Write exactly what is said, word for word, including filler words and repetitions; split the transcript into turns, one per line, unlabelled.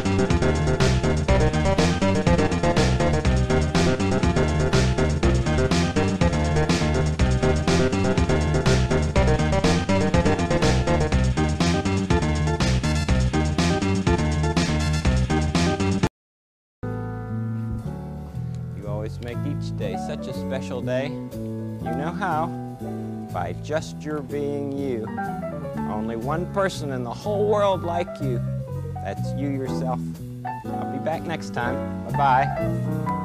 Make each day such a special day. You know how? By just your being you. Only one person in the whole world like you. That's you yourself. I'll be back next time. Bye-bye.